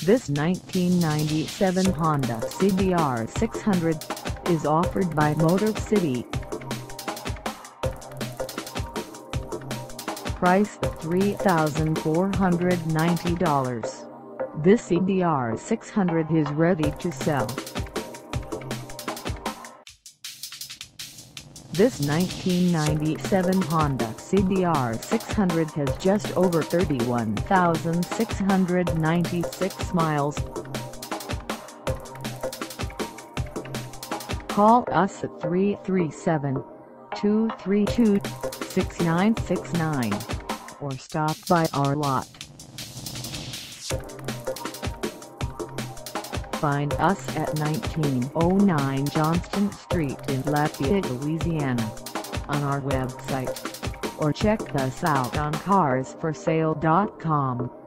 This 1997 Honda CBR600 is offered by Motor City. Price of $3,490. This CBR600 is ready to sell. This 1997 Honda CBR600 has just over 31,696 miles. Call us at 337-232-6969 or stop by our lot. Find us at 1909 Johnston Street in Lafayette, Louisiana, on our website, or check us out on carsforsale.com.